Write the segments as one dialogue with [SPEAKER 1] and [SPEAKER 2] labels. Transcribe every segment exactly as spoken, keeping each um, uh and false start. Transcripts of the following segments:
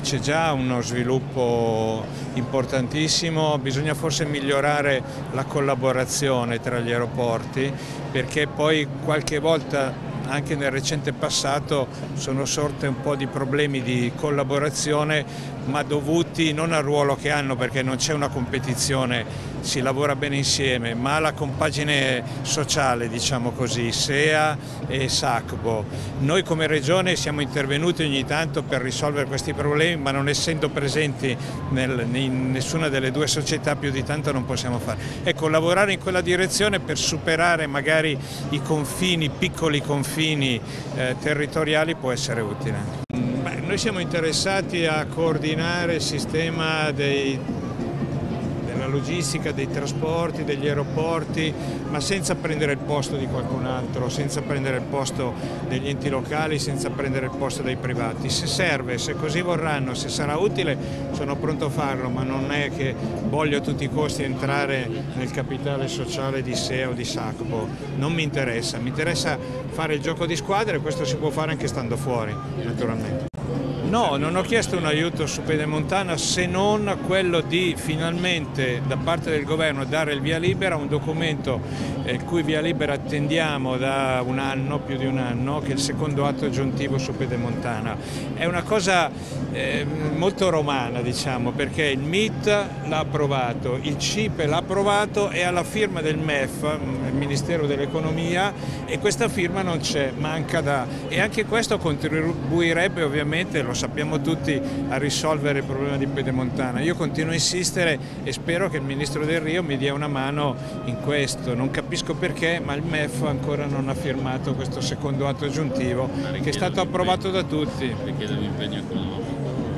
[SPEAKER 1] c'è già uno sviluppo importantissimo, bisogna forse migliorare la collaborazione tra gli aeroporti, perché poi qualche volta anche nel recente passato sono sorte un po' di problemi di collaborazione, ma dovuti non al ruolo che hanno, perché non c'è una competizione, si lavora bene insieme, ma alla compagine sociale, diciamo così, S E A e SACBO. Noi come Regione siamo intervenuti ogni tanto per risolvere questi problemi, ma non essendo presenti nel, in nessuna delle due società più di tanto non possiamo fare. Ecco, lavorare in quella direzione per superare magari i confini, piccoli confini eh, territoriali può essere utile. Beh, noi siamo interessati a coordinare il sistema dei, della logistica, dei trasporti, degli aeroporti, ma senza prendere il posto di qualcun altro, senza prendere il posto degli enti locali, senza prendere il posto dei privati. Se serve, se così vorranno, se sarà utile, sono pronto a farlo, ma non è che voglio a tutti i costi entrare nel capitale sociale di S E A o di SACBO. Non mi interessa, mi interessa fare il gioco di squadra, e questo si può fare anche stando fuori, naturalmente. No, non ho chiesto un aiuto su Pedemontana, se non quello di finalmente da parte del governo dare il via libera a un documento eh, il cui via libera attendiamo da un anno, più di un anno, che è il secondo atto aggiuntivo su Pedemontana. È una cosa eh, molto romana, diciamo, perché il M I T l'ha approvato, il C I P E l'ha approvato e alla firma del M E F, il Ministero dell'Economia, e questa firma non c'è, manca da... e anche questo contribuirebbe ovviamente, lo sappiamo tutti, a risolvere il problema di Pedemontana. Io continuo a insistere e spero che il Ministro Del Rio mi dia una mano in questo. Non capisco perché, ma il M E F ancora non ha firmato questo secondo atto aggiuntivo, che è stato approvato da tutti.
[SPEAKER 2] Richiede un impegno economico.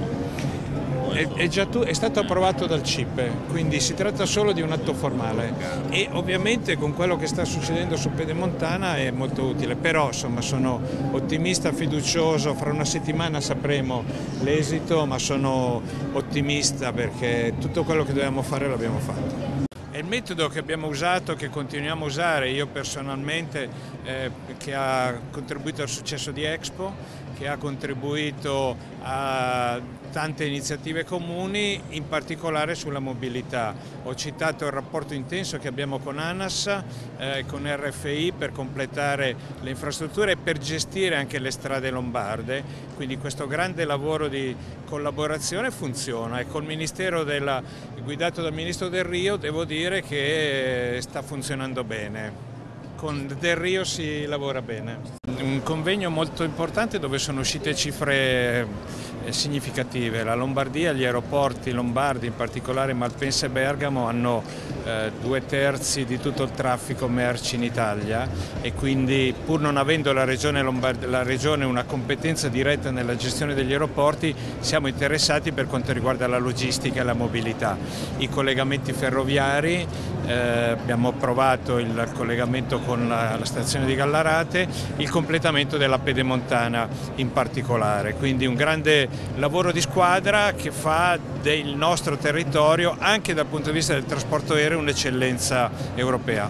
[SPEAKER 1] È, è, già tu, è stato approvato dal C I P E, quindi si tratta solo di un atto formale, e ovviamente con quello che sta succedendo su Pedemontana è molto utile, però insomma sono ottimista, fiducioso, fra una settimana sapremo l'esito, ma sono ottimista perché tutto quello che dovevamo fare l'abbiamo fatto. È il metodo che abbiamo usato, che continuiamo a usare, io personalmente, eh, che ha contribuito al successo di Expo, che ha contribuito a tante iniziative comuni, in particolare sulla mobilità. Ho citato il rapporto intenso che abbiamo con ANAS e eh, con R F I per completare le infrastrutture e per gestire anche le strade lombarde, quindi questo grande lavoro di collaborazione funziona, e col Ministero della, guidato dal Ministro Del Rio, devo dire che sta funzionando bene. Con Del Rio si lavora bene. Un convegno molto importante dove sono uscite cifre significative. La Lombardia, gli aeroporti lombardi, in particolare Malpensa e Bergamo, hanno eh, due terzi di tutto il traffico merci in Italia, e quindi, pur non avendo la regione, Lombard- la regione una competenza diretta nella gestione degli aeroporti, siamo interessati per quanto riguarda la logistica e la mobilità. I collegamenti ferroviari, eh, abbiamo approvato il collegamento con la, la stazione di Gallarate, il completamento della Pedemontana in particolare, quindi un grande lavoro di squadra che fa del nostro territorio, anche dal punto di vista del trasporto aereo, un'eccellenza europea.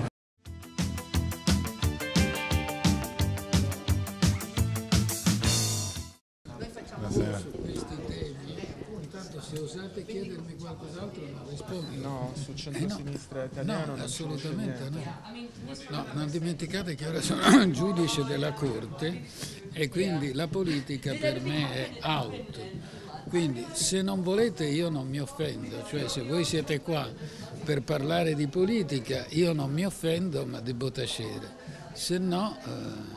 [SPEAKER 3] Buonasera. Questi temi, intanto se osate chiedermi qualcos'altro non rispondo.
[SPEAKER 4] No, sul centro-sinistra eh no, italiano
[SPEAKER 3] no,
[SPEAKER 4] non
[SPEAKER 3] assolutamente no. No, non dimenticate che ora sono giudice della Corte e quindi la politica per me è out. Quindi se non volete io non mi offendo, cioè se voi siete qua per parlare di politica io non mi offendo, ma devo tacere, se no... Eh...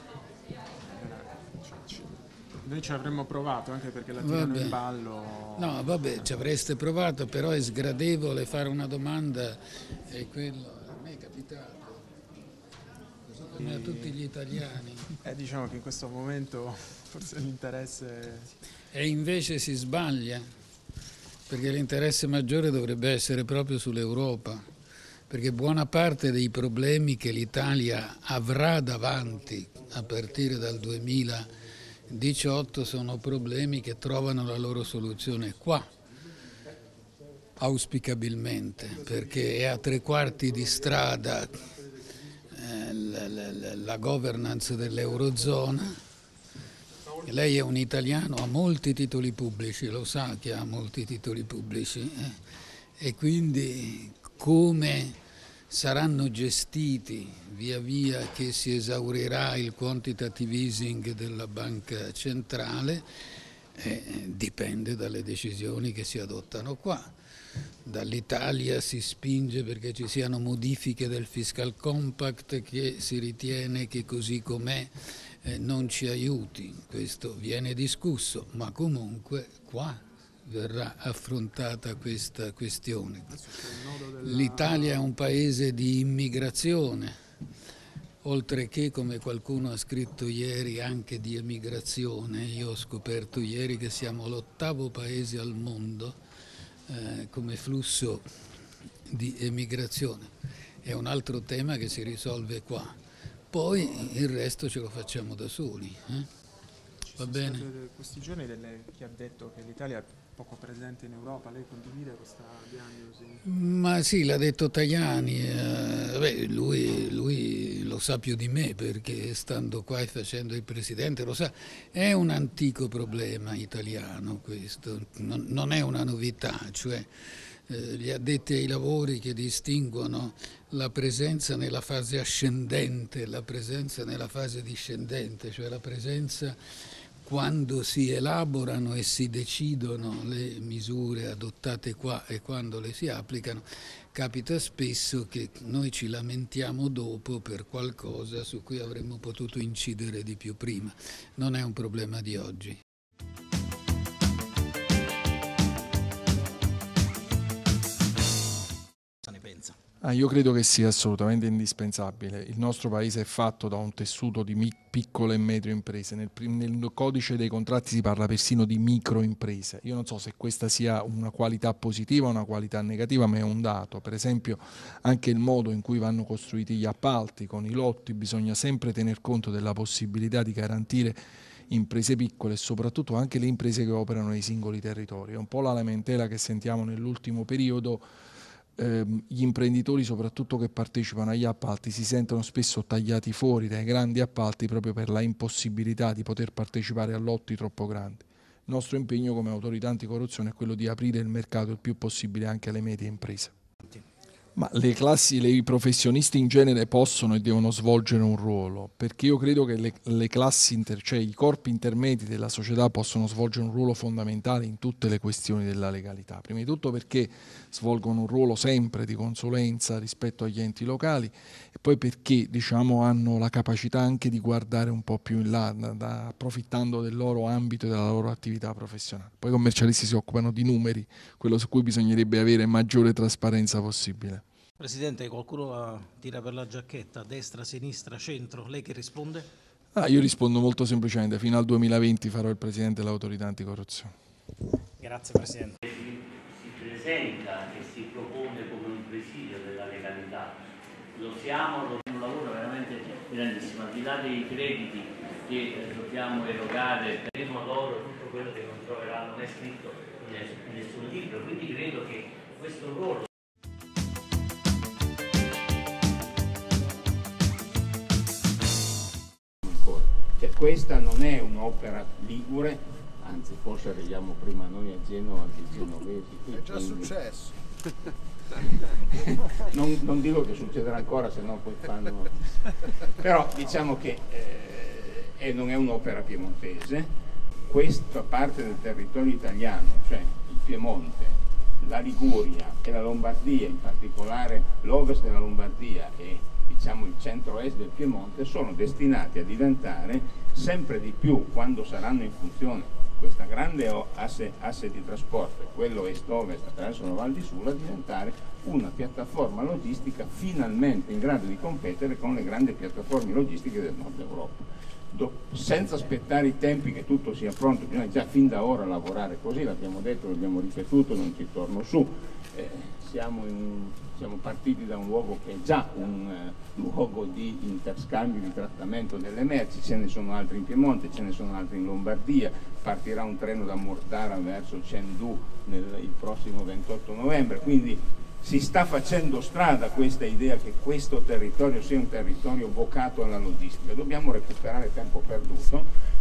[SPEAKER 4] Noi ci avremmo provato, anche perché la tirano
[SPEAKER 3] Vabbè.
[SPEAKER 4] in ballo.
[SPEAKER 3] No, vabbè, ci avreste provato, però è sgradevole fare una domanda, e quello a me è capitato, come a tutti gli italiani.
[SPEAKER 4] Eh, diciamo che in questo momento forse l'interesse...
[SPEAKER 3] E invece si sbaglia, perché l'interesse maggiore dovrebbe essere proprio sull'Europa, perché buona parte dei problemi che l'Italia avrà davanti a partire dal duemiladiciotto sono problemi che trovano la loro soluzione qua, auspicabilmente, perché è a tre quarti di strada eh, la, la, la governance dell'Eurozona, Lei è un italiano, ha molti titoli pubblici, lo sa che ha molti titoli pubblici, eh? E quindi come saranno gestiti via via che si esaurirà il quantitative easing della banca centrale eh, dipende dalle decisioni che si adottano qua. Dall'Italia si spinge perché ci siano modifiche del fiscal compact che si ritiene che così com'è eh, non ci aiuti. Questo viene discusso, ma comunque qua verrà affrontata questa questione. L'Italia è un paese di immigrazione, oltre che, come qualcuno ha scritto ieri, anche di emigrazione. Io ho scoperto ieri che siamo l'ottavo paese al mondo Eh, come flusso di emigrazione. È un altro tema che si risolve qua. Poi il resto ce lo facciamo da soli. Eh? Va bene?
[SPEAKER 4] State questi giorni delle, chi ha detto che l'Italia è poco presente in Europa, lei condivide questa diagnosi?
[SPEAKER 3] Ma sì, l'ha detto Tajani, eh, beh, lui, lui lo sa più di me perché stando qua e facendo il presidente lo sa, è un antico problema italiano questo, non, non è una novità, cioè eh, gli addetti ai lavori che distinguono la presenza nella fase ascendente, la presenza nella fase discendente, cioè la presenza quando si elaborano e si decidono le misure adottate qua e quando le si applicano, capita spesso che noi ci lamentiamo dopo per qualcosa su cui avremmo potuto incidere di più prima. Non è un problema di oggi.
[SPEAKER 2] Ah, io credo che sia assolutamente indispensabile. Il nostro paese è fatto da un tessuto di piccole e medie imprese. Nel, nel codice dei contratti si parla persino di microimprese. Io non so se questa sia una qualità positiva o una qualità negativa, ma è un dato. Per esempio anche il modo in cui vanno costruiti gli appalti con i lotti, bisogna sempre tener conto della possibilità di garantire imprese piccole e soprattutto anche le imprese che operano nei singoli territori. È un po' la lamentela che sentiamo nell'ultimo periodo. Gli imprenditori, soprattutto che partecipano agli appalti, si sentono spesso tagliati fuori dai grandi appalti proprio per la impossibilità di poter partecipare a lotti troppo grandi. Il nostro impegno come autorità anticorruzione è quello di aprire il mercato il più possibile anche alle medie imprese. Ma le classi, le, i professionisti in genere possono e devono svolgere un ruolo, perché io credo che le, le classi, inter, cioè i corpi intermedi della società possono svolgere un ruolo fondamentale in tutte le questioni della legalità. Prima di tutto perché svolgono un ruolo sempre di consulenza rispetto agli enti locali e poi perché, diciamo, hanno la capacità anche di guardare un po' più in là, da, da, approfittando del loro ambito e della loro attività professionale. Poi i commercialisti si occupano di numeri, quello su cui bisognerebbe avere maggiore trasparenza possibile.
[SPEAKER 5] Presidente, qualcuno la tira per la giacchetta, destra, sinistra, centro, lei che risponde?
[SPEAKER 2] Ah, io rispondo molto semplicemente, fino al duemilaventi farò il Presidente dell'Autorità Anticorruzione.
[SPEAKER 5] Grazie Presidente.
[SPEAKER 6] Si, si presenta e si propone come un presidio della legalità, lo siamo, lo, un lavoro veramente grandissimo, al di là dei crediti che eh, dobbiamo erogare, daremo loro tutto quello che non troveranno mai scritto in nessun libro, quindi credo che questo ruolo
[SPEAKER 7] Cioè, questa non è un'opera ligure, anzi forse arriviamo prima noi a Genova che i genovesi.
[SPEAKER 8] È già quindi... successo.
[SPEAKER 7] non, non dico che succederà ancora, se no poi fanno... Però diciamo che eh, non è un'opera piemontese. Questa parte del territorio italiano, cioè il Piemonte, la Liguria e la Lombardia, in particolare l'ovest della Lombardia e diciamo il centro-est del Piemonte, sono destinati a diventare sempre di più, quando saranno in funzione questa grande asse, asse di trasporto, quello est-ovest attraverso la Val di Sula, a diventare una piattaforma logistica finalmente in grado di competere con le grandi piattaforme logistiche del nord Europa. Do, senza aspettare i tempi che tutto sia pronto, bisogna già fin da ora lavorare così, l'abbiamo detto, l'abbiamo ripetuto, non ci torno su. Eh, siamo, in, siamo partiti da un luogo che è già un uh, luogo di interscambio, di trattamento delle merci, ce ne sono altri in Piemonte, ce ne sono altri in Lombardia, partirà un treno da Mortara verso Chengdu nel, il prossimo ventotto novembre, quindi si sta facendo strada questa idea che questo territorio sia un territorio vocato alla logistica. Dobbiamo recuperare tempo perduto,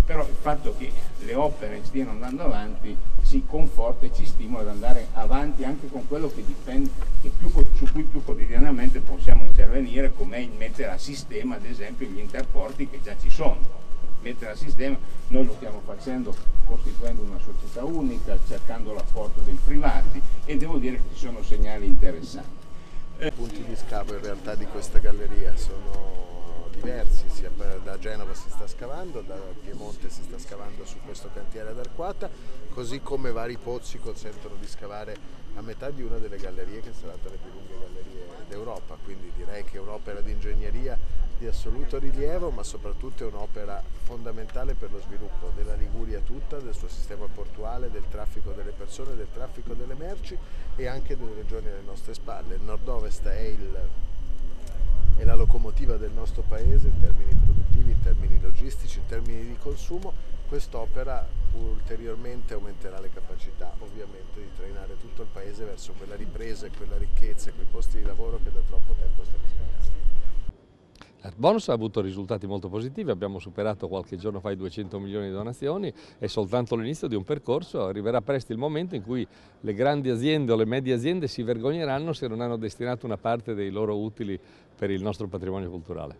[SPEAKER 7] però il fatto che le opere stiano andando avanti ci conforta e ci stimola ad andare avanti anche con quello che dipende, che più, su cui più quotidianamente possiamo intervenire, come il mettere a sistema ad esempio gli interporti che già ci sono. Mettere a sistema, noi lo stiamo facendo costituendo una società unica, cercando l'apporto dei privati, e devo dire che ci sono segnali interessanti.
[SPEAKER 8] I punti di scavo in realtà di questa galleria sono diversi, sia da Genova si sta scavando, da Piemonte si sta scavando su questo cantiere ad Arquata, così come vari pozzi consentono di scavare a metà di una delle gallerie che sarà tra le più lunghe gallerie d'Europa, quindi direi che è un'opera di ingegneria di assoluto rilievo, ma soprattutto è un'opera fondamentale per lo sviluppo della Liguria tutta, del suo sistema portuale, del traffico delle persone, del traffico delle merci e anche delle regioni alle nostre spalle. Il nord-ovest è, il, è la locomotiva del nostro paese in termini produttivi, in termini logistici, in termini di consumo. Quest'opera ulteriormente aumenterà le capacità ovviamente di trainare tutto il paese verso quella ripresa, quella ricchezza e quei posti di lavoro che da troppo tempo stiamo aspettando.
[SPEAKER 9] Bonus ha avuto risultati molto positivi, abbiamo superato qualche giorno fa i duecento milioni di donazioni, è soltanto l'inizio di un percorso, arriverà presto il momento in cui le grandi aziende o le medie aziende si vergogneranno se non hanno destinato una parte dei loro utili per il nostro patrimonio culturale.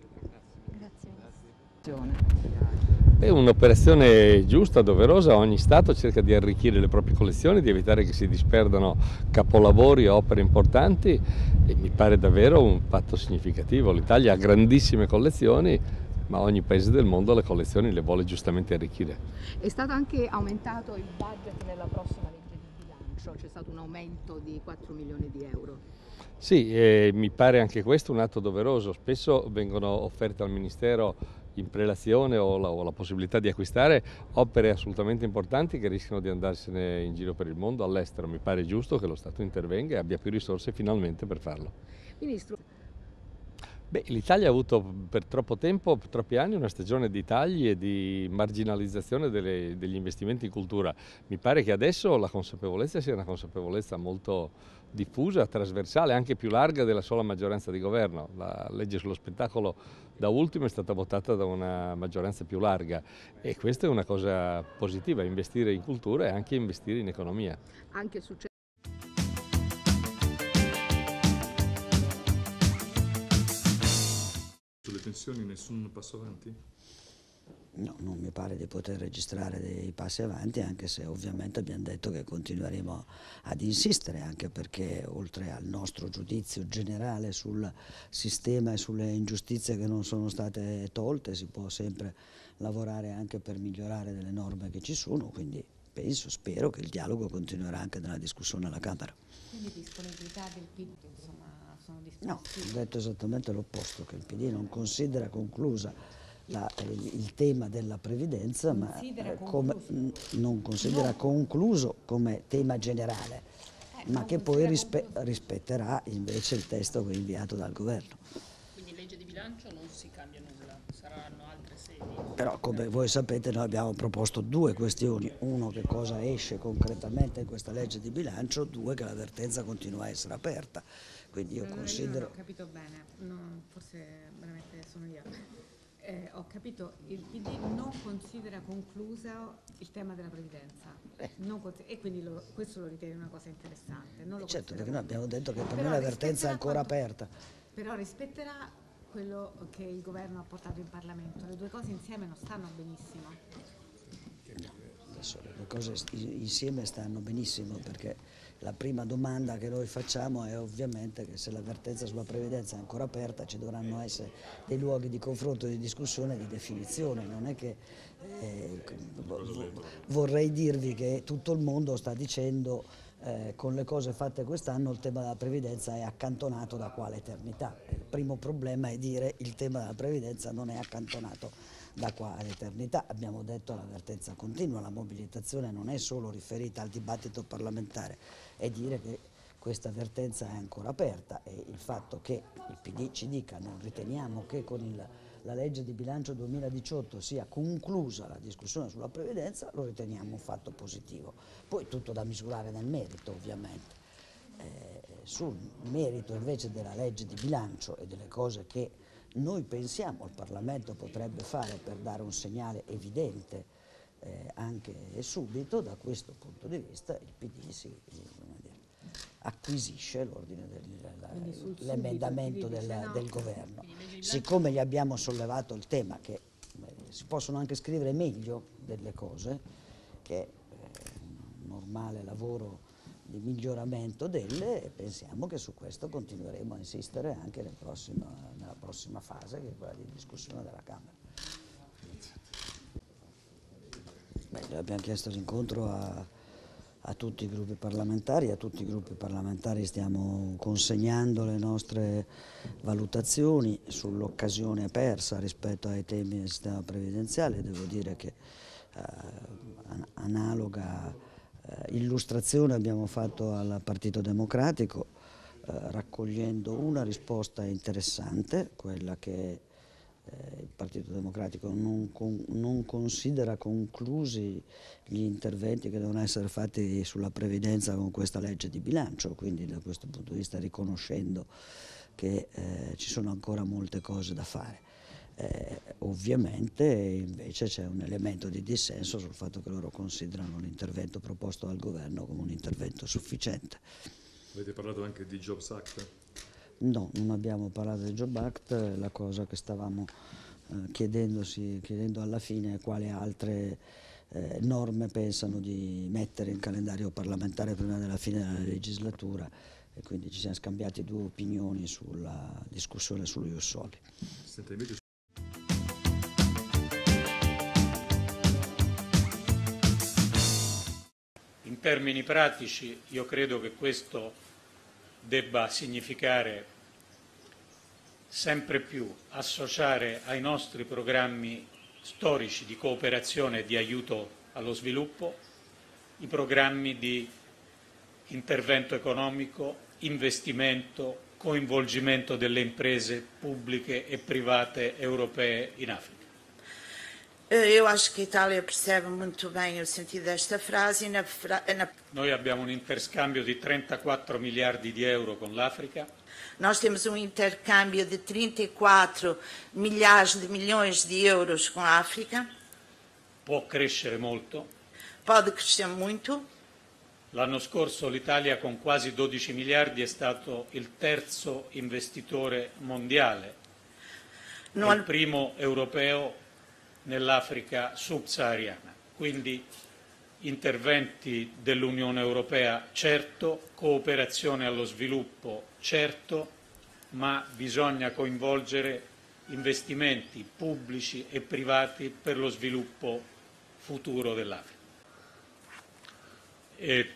[SPEAKER 10] Grazie.
[SPEAKER 9] È un'operazione giusta, doverosa, ogni Stato cerca di arricchire le proprie collezioni, di evitare che si disperdano capolavori e opere importanti e mi pare davvero un fatto significativo. L'Italia ha grandissime collezioni, ma ogni paese del mondo le collezioni le vuole giustamente arricchire.
[SPEAKER 10] È stato anche aumentato il budget nella prossima legge di bilancio, c'è stato un aumento di quattro milioni di euro.
[SPEAKER 9] Sì, e mi pare anche questo un atto doveroso, spesso vengono offerte al Ministero in prelazione o la, o la possibilità di acquistare opere assolutamente importanti che rischiano di andarsene in giro per il mondo, all'estero. Mi pare giusto che lo Stato intervenga e abbia più risorse finalmente per farlo.
[SPEAKER 10] Ministro.
[SPEAKER 9] L'Italia ha avuto per troppo tempo, per troppi anni, una stagione di tagli e di marginalizzazione delle, degli investimenti in cultura. Mi pare che adesso la consapevolezza sia una consapevolezza molto diffusa, trasversale, anche più larga della sola maggioranza di governo. La legge sullo spettacolo da ultimo è stata votata da una maggioranza più larga e questa è una cosa positiva, investire in cultura e anche investire in economia.
[SPEAKER 10] Anche successo.
[SPEAKER 2] Sulle pensioni nessun passo avanti?
[SPEAKER 11] No, non mi pare di poter registrare dei passi avanti, anche se ovviamente abbiamo detto che continueremo ad insistere, anche perché oltre al nostro giudizio generale sul sistema e sulle ingiustizie che non sono state tolte, si può sempre lavorare anche per migliorare delle norme che ci sono, quindi penso, spero che il dialogo continuerà anche nella discussione alla Camera.
[SPEAKER 12] Quindi disponibilità del P D, insomma, sono disposti?
[SPEAKER 11] No, ho detto esattamente l'opposto, che il P D non considera conclusa La, il, il tema della previdenza, considera ma come, non considera no. concluso come tema generale, eh, ma che poi rispe, rispetterà invece il testo che è inviato dal governo.
[SPEAKER 10] Quindi legge di bilancio non si cambia nulla, saranno altre sedi?
[SPEAKER 11] Però come voi sapete noi abbiamo proposto due questioni, uno che cosa esce concretamente in questa legge di bilancio, due che l'avvertenza continua a essere aperta, quindi io
[SPEAKER 12] non
[SPEAKER 11] considero...
[SPEAKER 12] Io non ho capito bene, no, forse veramente sono io. Eh, ho capito, il P D non considera concluso il tema della previdenza eh. non e quindi lo, questo lo ritiene una cosa interessante. Non lo
[SPEAKER 11] certo, perché noi abbiamo detto che per
[SPEAKER 12] però
[SPEAKER 11] noi l'avvertenza è ancora
[SPEAKER 12] quanto,
[SPEAKER 11] aperta.
[SPEAKER 12] Però rispetterà quello che il governo ha portato in Parlamento. Le due cose insieme non stanno benissimo.
[SPEAKER 11] No, adesso le due cose insieme stanno benissimo, perché la prima domanda che noi facciamo è ovviamente che se l'avvertenza sulla previdenza è ancora aperta ci dovranno essere dei luoghi di confronto, di discussione e di definizione. Non è che eh, vorrei dirvi che tutto il mondo sta dicendo eh, con le cose fatte quest'anno il tema della previdenza è accantonato da quale eternità. Il primo problema è dire il tema della previdenza non è accantonato da qua all'eternità. Abbiamo detto l'avvertenza continua, la mobilitazione non è solo riferita al dibattito parlamentare, è dire che questa avvertenza è ancora aperta, e il fatto che il P D ci dica non riteniamo che con il, la legge di bilancio duemiladiciotto sia conclusa la discussione sulla previdenza lo riteniamo un fatto positivo. Poi tutto da misurare nel merito ovviamente. Eh, sul merito invece della legge di bilancio e delle cose che noi pensiamo il Parlamento potrebbe fare per dare un segnale evidente eh, anche e subito. Da questo punto di vista il P D si acquisisce l'ordine dell'emendamento del,
[SPEAKER 12] no.
[SPEAKER 11] del governo. Siccome gli abbiamo sollevato il tema che eh, si possono anche scrivere meglio delle cose, che è un normale lavoro di miglioramento delle, e pensiamo che su questo continueremo a insistere anche nel prossimo, nella prossima fase, che è quella di discussione della Camera. Beh, abbiamo chiesto l'incontro a a tutti i gruppi parlamentari, a tutti i gruppi parlamentari stiamo consegnando le nostre valutazioni sull'occasione persa rispetto ai temi del sistema previdenziale. Devo dire che eh, analoga eh, illustrazione abbiamo fatto al Partito Democratico, eh, raccogliendo una risposta interessante, quella che Eh, il Partito Democratico non, con, non considera conclusi gli interventi che devono essere fatti sulla previdenza con questa legge di bilancio, quindi da questo punto di vista riconoscendo che eh, ci sono ancora molte cose da fare. Eh, ovviamente invece c'è un elemento di dissenso sul fatto che loro considerano l'intervento proposto dal governo come un intervento sufficiente.
[SPEAKER 13] Avete parlato anche di Jobs Act?
[SPEAKER 11] No, non abbiamo parlato del Job Act. La cosa che stavamo eh, chiedendosi, chiedendo alla fine è quali altre eh, norme pensano di mettere in calendario parlamentare prima della fine della legislatura, e quindi ci siamo scambiati due opinioni sulla discussione sullo Ius Soli.
[SPEAKER 14] In termini pratici io credo che questo debba significare sempre più associare ai nostri programmi storici di cooperazione e di aiuto allo sviluppo i programmi di intervento economico, investimento, coinvolgimento delle imprese pubbliche e private europee in Africa.
[SPEAKER 15] Eu acho que a Itália percebe muito bem o sentido desta frase. E na fra... na...
[SPEAKER 14] Noi abbiamo un interscambio di trentaquattro miliardi di euro con l'Africa.
[SPEAKER 15] Nós temos um intercâmbio de trinta e quattro milhares de milhões de euros com a África.
[SPEAKER 14] Può crescere molto.
[SPEAKER 15] Pode crescer muito.
[SPEAKER 14] L'anno scorso l'Italia con quasi dodici miliardi è stato il terzo investitore mondiale, no... il primo europeo nell'Africa subsahariana. Quindi interventi dell'Unione Europea certo, cooperazione allo sviluppo certo, ma bisogna coinvolgere investimenti pubblici e privati per lo sviluppo futuro dell'Africa. E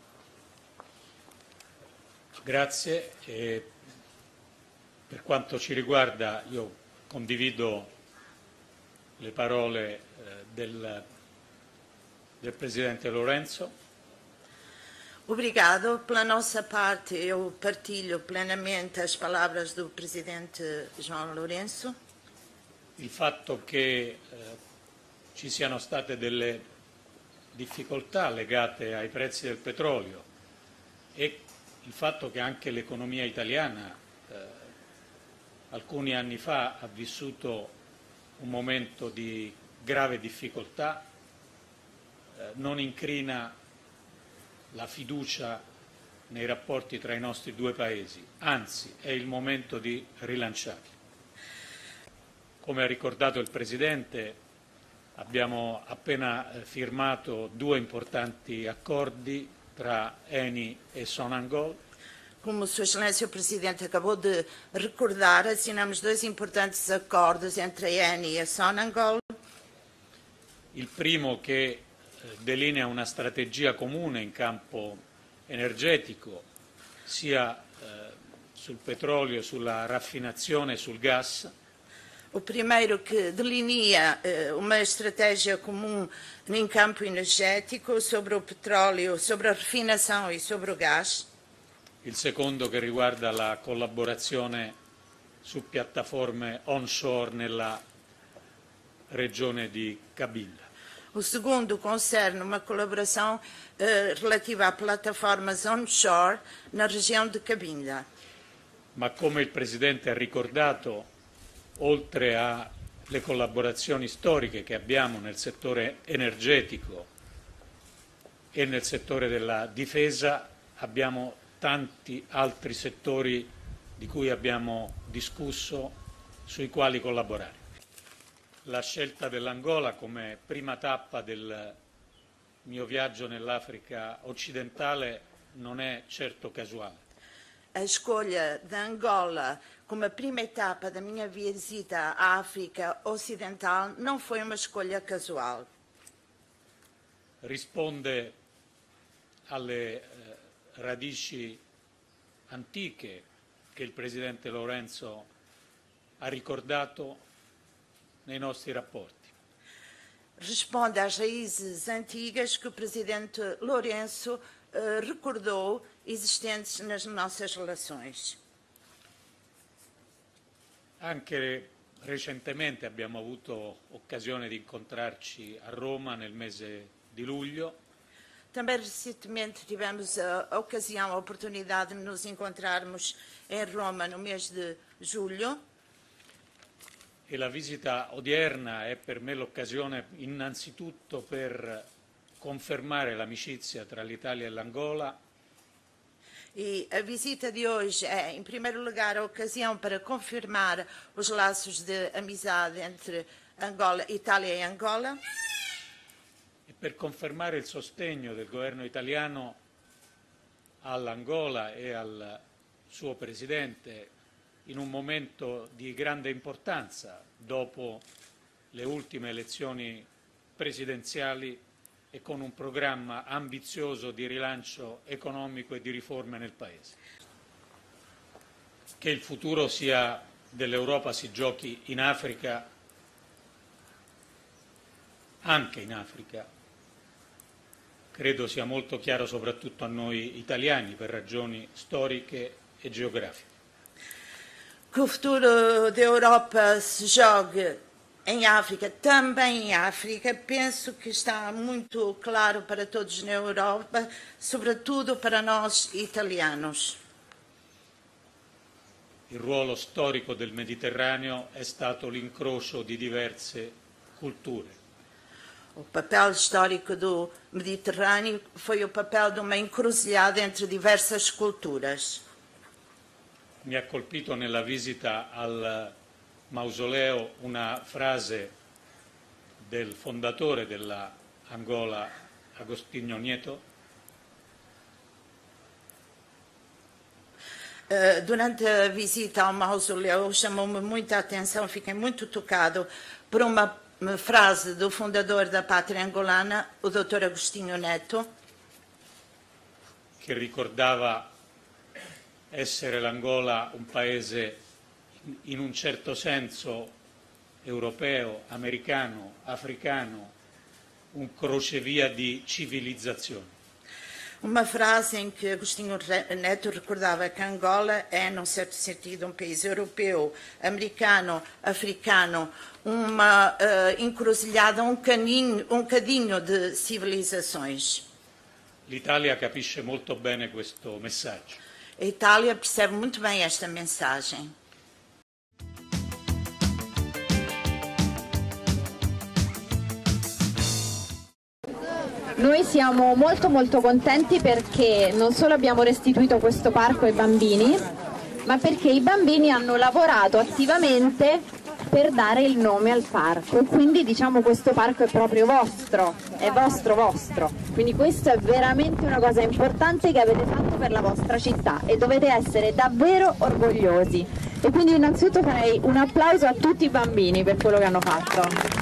[SPEAKER 14] grazie. E per quanto ci riguarda io condivido le parole eh, del, del Presidente Lourenço.
[SPEAKER 15] Obrigado. Pela nossa parte, eu partilho plenamente as palavras do Presidente João Lourenço.
[SPEAKER 14] Il fatto che eh, ci siano state delle difficoltà legate ai prezzi del petrolio e il fatto che anche l'economia italiana eh, alcuni anni fa ha vissuto un momento di grave difficoltà, eh, non incrina la fiducia nei rapporti tra i nostri due paesi, anzi è il momento di rilanciarli. Come ha ricordato il Presidente, abbiamo appena eh, firmato due importanti accordi tra Eni e Sonangol.
[SPEAKER 15] Como Sua Excelência o Presidente acabou de recordar, assinamos dois importantes acordos entre a Eni e a Sonangol.
[SPEAKER 14] Il primo che eh, delinea una strategia comune in campo energetico, sia eh, sul petrolio, sulla raffinazione e sul gas.
[SPEAKER 15] O primeiro que delinea eh, uma estratégia comum em campo energético sobre o petróleo, sobre a refinação e sobre o gás.
[SPEAKER 14] Il secondo che riguarda la collaborazione su piattaforme onshore nella regione di Cabinda.
[SPEAKER 15] O segundo concerne uma colaboração eh, relativa a plataformas onshore na região de Cabinda.
[SPEAKER 14] Ma come il Presidente ha ricordato, oltre alle collaborazioni storiche che abbiamo nel settore energetico e nel settore della difesa, abbiamo tanti altri settori di cui abbiamo discusso, sui quali collaborare. La scelta dell'Angola come prima tappa del mio viaggio nell'Africa occidentale non è certo casuale.
[SPEAKER 15] A escolha da Angola como prima etapa da minha visita à África Ocidental não foi uma escolha casual.
[SPEAKER 14] Risponde alle eh, radici antiche che il Presidente Lorenzo ha ricordato nei nostri rapporti.
[SPEAKER 15] Responde às raízes antigas que o Presidente Lourenço uh, recordou existentes nas nossas relações.
[SPEAKER 14] Anche recentemente abbiamo avuto occasione di incontrarci a Roma nel mese di luglio.
[SPEAKER 15] Também recentemente tivemos a ocasião, a oportunidade de nos encontrarmos em Roma no mês de julho.
[SPEAKER 14] E la visita odierna è per me l'occasione innanzitutto per confermare l'amicizia tra l'Italia e l'Angola.
[SPEAKER 15] E a visita de hoje é, em primeiro lugar, a ocasião para confirmar os laços de amizade entre Angola, Itália e Angola.
[SPEAKER 14] E per confermare il sostegno del governo italiano all'Angola e al suo Presidente in un momento di grande importanza dopo le ultime elezioni presidenziali e con un programma ambizioso di rilancio economico e di riforme nel Paese. Che il futuro sia dell'Europa si giochi in Africa, anche in Africa, credo sia molto chiaro soprattutto a noi italiani per ragioni storiche e geografiche.
[SPEAKER 15] Que o futuro da Europa se jogue em África, também em África, penso que está muito claro para todos na Europa, sobretudo para nós italianos.
[SPEAKER 14] Il ruolo storico del Mediterraneo è stato l'incrocio di diverse culture.
[SPEAKER 15] O papel histórico do Mediterrâneo foi o papel de uma encruzilhada entre diversas culturas.
[SPEAKER 14] Mi ha colpito nella visita al mausoleo una frase del fondatore della Angola, Agostinho Neto.
[SPEAKER 15] Uh, durante a visita ao mausoleu chamou-me muita atenção, fiquei muito tocado por uma, uma frase do fundador da pátria angolana, o doutor Agostinho Neto,
[SPEAKER 14] che ricordava essere l'Angola un paese in un certo senso europeo, americano, africano, un crocevia di civilizzazione.
[SPEAKER 15] Uma frase em que Agostinho Neto recordava que Angola é, num certo sentido, um país europeu, americano, africano, uma uh, encruzilhada, um caminho, um cadinho de civilizações.
[SPEAKER 14] L'Italia capisce molto bene questo messaggio.
[SPEAKER 15] A Itália percebe muito bem esta mensagem.
[SPEAKER 10] Noi siamo molto molto contenti perché non solo abbiamo restituito questo parco ai bambini, ma perché i bambini hanno lavorato attivamente per dare il nome al parco, quindi diciamo questo parco è proprio vostro, è vostro vostro, quindi questo è veramente una cosa importante che avete fatto per la vostra città e dovete essere davvero orgogliosi. E quindi innanzitutto farei un applauso a tutti i bambini per quello che hanno fatto.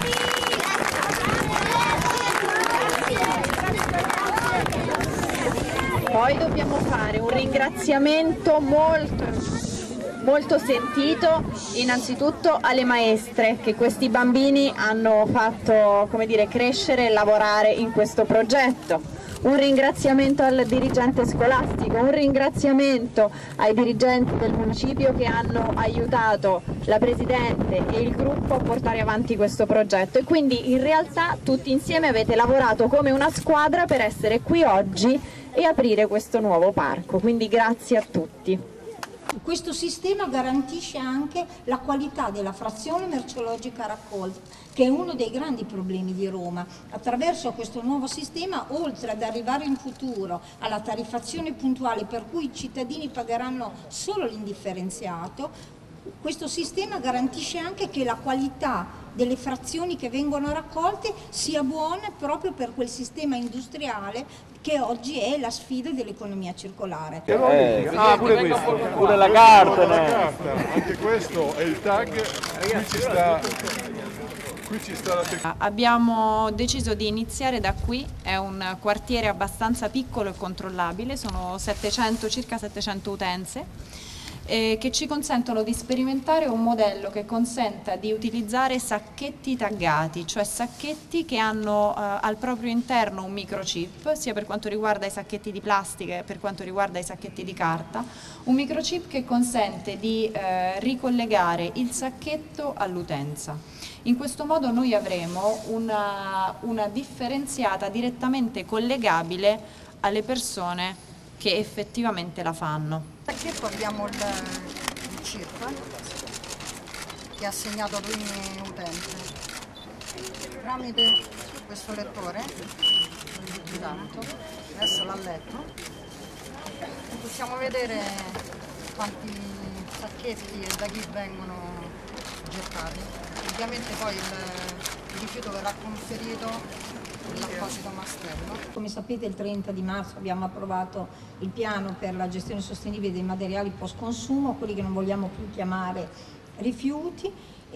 [SPEAKER 10] Poi dobbiamo fare un ringraziamento molto, molto sentito innanzitutto alle maestre che questi bambini hanno fatto, come dire, crescere e lavorare in questo progetto. Un ringraziamento al dirigente scolastico, un ringraziamento ai dirigenti del municipio che hanno aiutato la Presidente e il gruppo a portare avanti questo progetto e quindi in realtà tutti insieme avete lavorato come una squadra per essere qui oggi e aprire questo nuovo parco, quindi grazie a tutti.
[SPEAKER 16] Questo sistema garantisce anche la qualità della frazione merceologica raccolta, che è uno dei grandi problemi di Roma. Attraverso questo nuovo sistema, oltre ad arrivare in futuro alla tariffazione puntuale per cui i cittadini pagheranno solo l'indifferenziato, questo sistema garantisce anche che la qualità delle frazioni che vengono raccolte sia buona proprio per quel sistema industriale che oggi è la sfida dell'economia circolare.
[SPEAKER 17] Eh, ah, pure questo, pure la carta,
[SPEAKER 13] la carta, anche questo è il tag, qui ci sta, qui ci sta la
[SPEAKER 18] Abbiamo deciso di iniziare da qui, è un quartiere abbastanza piccolo e controllabile, sono settecento, circa settecento utenze. Eh, che ci consentono di sperimentare un modello che consenta di utilizzare sacchetti taggati, cioè sacchetti che hanno eh, al proprio interno un microchip, sia per quanto riguarda i sacchetti di plastica che per quanto riguarda i sacchetti di carta, un microchip che consente di eh, ricollegare il sacchetto all'utenza. In questo modo noi avremo una, una differenziata direttamente collegabile alle persone che effettivamente la fanno.
[SPEAKER 19] Sacchetto abbiamo il, il chip che è assegnato ad ogni utente. Tramite questo lettore, tanto, adesso l'ha letto, possiamo vedere quanti sacchetti e da chi vengono gettati. Ovviamente poi il, il rifiuto verrà conferito l'apposito mastello.
[SPEAKER 16] Come sapete il trenta di marzo abbiamo approvato il piano per la gestione sostenibile dei materiali post consumo, quelli che non vogliamo più chiamare rifiuti,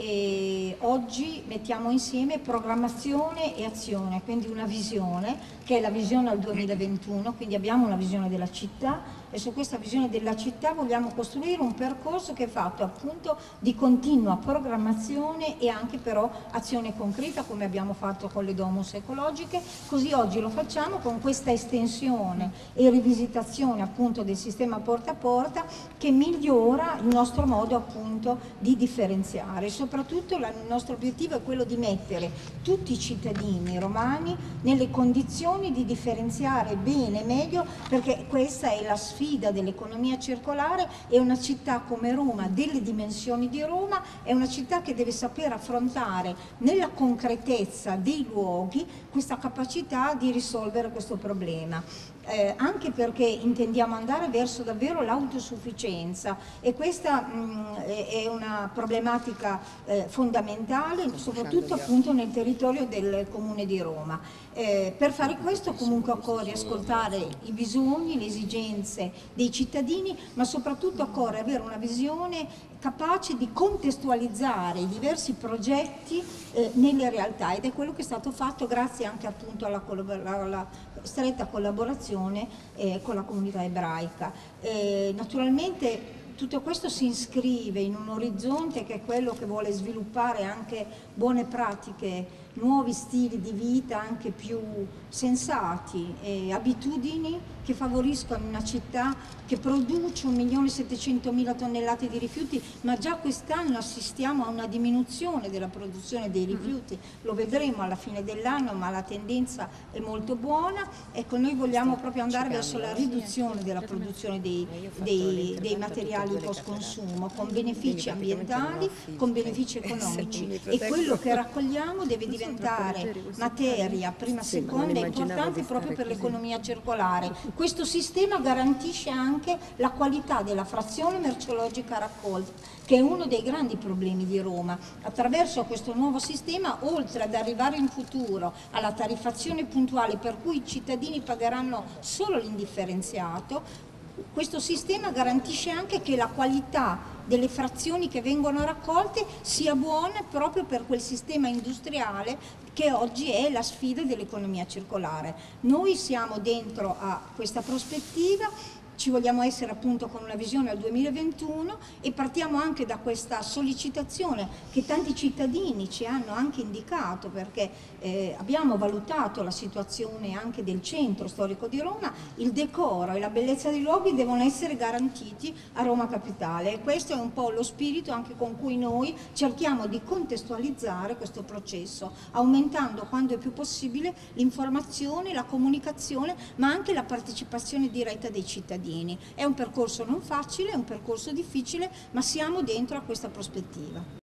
[SPEAKER 16] e oggi mettiamo insieme programmazione e azione, quindi una visione che è la visione al duemilaventuno, quindi abbiamo una visione della città e su questa visione della città vogliamo costruire un percorso che è fatto appunto di continua programmazione e anche però azione concreta, come abbiamo fatto con le domus ecologiche. Così oggi lo facciamo con questa estensione e rivisitazione appunto del sistema porta a porta che migliora il nostro modo appunto di differenziare. Soprattutto il nostro obiettivo è quello di mettere tutti i cittadini romani nelle condizioni di differenziare bene e meglio, perché questa è la sfida dell'economia circolare. È una città come Roma, delle dimensioni di Roma, è una città che deve saper affrontare nella concretezza dei luoghi questa capacità di risolvere questo problema. Eh, anche perché intendiamo andare verso davvero l'autosufficienza e questa mh, è una problematica eh, fondamentale, soprattutto appunto nel territorio del Comune di Roma. Eh, per fare questo comunque occorre ascoltare i bisogni, le esigenze dei cittadini, ma soprattutto occorre avere una visione capace di contestualizzare i diversi progetti eh, nelle realtà, ed è quello che è stato fatto grazie anche appunto alla, alla stretta collaborazione eh, con la comunità ebraica. Eh, naturalmente tutto questo si iscrive in un orizzonte che è quello che vuole sviluppare anche buone pratiche, nuovi stili di vita anche più sensati, e abitudini che favoriscono una città che produce un milione e settecentomila tonnellate di rifiuti, ma già quest'anno assistiamo a una diminuzione della produzione dei rifiuti, lo vedremo alla fine dell'anno, ma la tendenza è molto buona. Ecco, noi vogliamo proprio andare verso la riduzione della produzione dei, dei, dei materiali post consumo, con benefici ambientali, con benefici economici, e quello che raccogliamo deve diventare materia prima e seconda importante proprio per l'economia circolare. Questo sistema garantisce anche la qualità della frazione merceologica raccolta, che è uno dei grandi problemi di Roma. Attraverso questo nuovo sistema, oltre ad arrivare in futuro alla tariffazione puntuale per cui i cittadini pagheranno solo l'indifferenziato, questo sistema garantisce anche che la qualità delle frazioni che vengono raccolte sia buona proprio per quel sistema industriale che oggi è la sfida dell'economia circolare. Noi siamo dentro a questa prospettiva, ci vogliamo essere appunto con una visione al duemilaventuno, e partiamo anche da questa sollecitazione che tanti cittadini ci hanno anche indicato, perché eh, abbiamo valutato la situazione anche del centro storico di Roma, il decoro e la bellezza dei luoghi devono essere garantiti a Roma Capitale, e questo è un po' lo spirito anche con cui noi cerchiamo di contestualizzare questo processo, aumentando quando è più possibile l'informazione, la comunicazione, ma anche la partecipazione diretta dei cittadini. cittadini. È un percorso non facile, è un percorso difficile, ma siamo dentro a questa prospettiva.